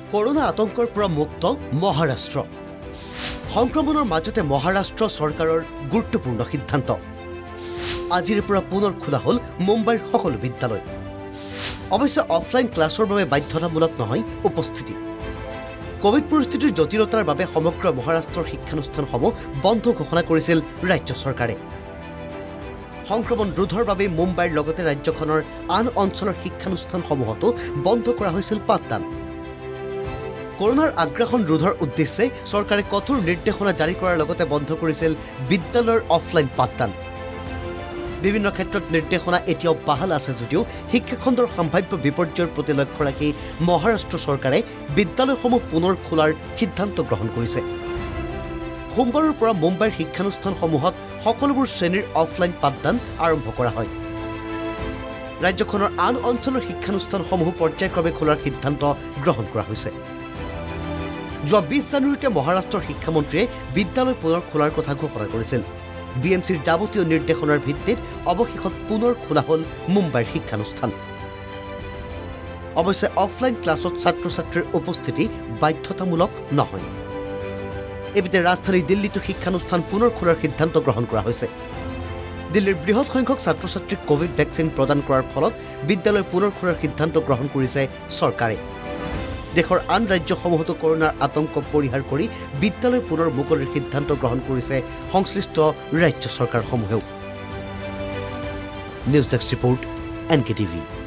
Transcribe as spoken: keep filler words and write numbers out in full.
corona আতংকৰ পৰা মুক্ত মহাৰাষ্ট্ৰ সংক্ৰমণৰ মাজতে মহাৰাষ্ট্ৰ চৰকাৰৰ গুৰুত্বপূৰ্ণ সিদ্ধান্ত আজিৰ পৰা পুনৰ খোলা হ'ল মুম্বাইৰ সকলো বিদ্যালয় অৱশ্যে অফলাইন ক্লাছৰ বাবে বাধ্যতামূলক নহয় উপস্থিতি কোভিড পৰিস্থিতিৰ জটিলতাৰ বাবে সমগ্ৰ মহাৰাষ্ট্ৰৰ শিক্ষানুষ্ঠানসমূহ বন্ধ ঘোষণা কৰিছিল ৰাজ্য চৰকাৰে সংক্ৰমণ ৰোধৰ বাবে মুম্বাইৰ লগতে ৰাজ্যখনৰ আন অঞ্চলৰ শিক্ষানুষ্ঠানসমূহতো বন্ধ কৰা হৈছিল পাঠদান কৰ'নাৰ আগ্ৰাসন ৰোধৰ উদ্দেশ্যে চৰকাৰে কঠোৰ নিৰ্দেশনা জাৰি কৰাৰ লগতে বন্ধ কৰিছিল বিদ্যালয়ৰ অফলাইন পাঠদান বিভিন্ন ক্ষেত্ৰত নিৰ্দেশনা এতিয়াও বাহাল আছে যদিও শিক্ষাখণ্ডৰ সম্ভাৱ্য বিপৰ্যয়ৰ প্ৰতি লক্ষ্য ৰাখি মহাৰাষ্ট্ৰ চৰকাৰে বিদ্যালয়সমূহ পুনৰ খোলাৰ সিদ্ধান্ত গ্ৰহণ কৰিছে সোমবাৰৰ পৰা মুম্বাইৰ শিক্ষানুষ্ঠানসমূহত সকলোবোৰ শ্ৰেণীৰ অফলাইন পাঠদান আৰম্ভ কৰা হয় ৰাজ্যখনৰ আন অঞ্চলৰ শিক্ষানুষ্ঠানসমূহ পৰ্যায়ক্ৰমে খোলাৰ সিদ্ধান্ত গ্ৰহণ কৰা হৈছে যোৱা বিশ জানুৱাৰীতে মহাৰাষ্ট্ৰৰ শিক্ষামন্ত্ৰীয়ে বিদ্যালয় পুনৰ খোলাৰ কথা ঘোষণা কৰিছিল বি এম চিৰ যাৱতীয় নিৰ্দেশনাৰ ভিত্তিত অৱশেষত পুনৰ খোলা হ'ল মুম্বাইৰ শিক্ষানুষ্ঠান অৱশ্যে অফলাইন ক্লাছত ছাত্ৰ ছাত্ৰীৰ উপস্থিতি বাধ্যতামূলক নহয় এবিতে ৰাজধানী দিল্লীতো শিক্ষানুষ্ঠান পুনৰ খোলাৰ সিদ্ধান্ত গ্ৰহণ কৰা হৈছে দিল্লীৰ বৃহৎ সংখ্যক ছাত্ৰ ছাত্ৰীক কোভিড ভেকচিন প্ৰদান কৰাৰ ফলত বিদ্যালয় পুনৰ খোলাৰ সিদ্ধান্ত গ্ৰহণ কৰিছে চৰকাৰে দেশৰ আন ৰাজ্যসমূহতো কৰ'নাৰ আতংক পৰিহাৰ কৰি বিদ্যালয় পুনৰ মুকলিৰ সিদ্ধান্ত গ্ৰহণ কৰিছে সংশ্লিষ্ট ৰাজ্য চৰকাৰসমূহেও news desk report N K TV